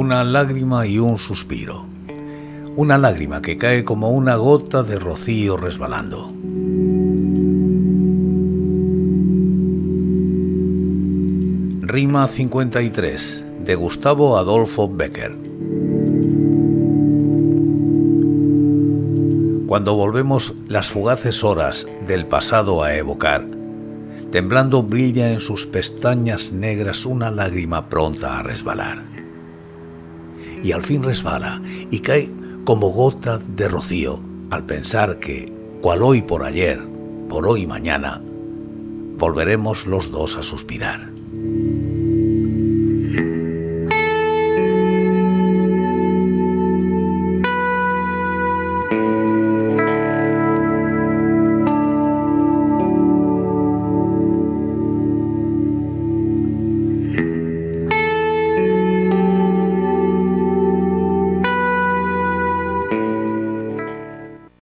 una lágrima y un suspiro. Una lágrima que cae como una gota de rocío resbalando. Rima 53, de Gustavo Adolfo Bécquer. Cuando volvemos las fugaces horas del pasado a evocar, temblando brilla en sus pestañas negras una lágrima pronta a resbalar. Y al fin resbala y cae como gota de rocío al pensar que, cual hoy por ayer, por hoy mañana, volveremos los dos a suspirar.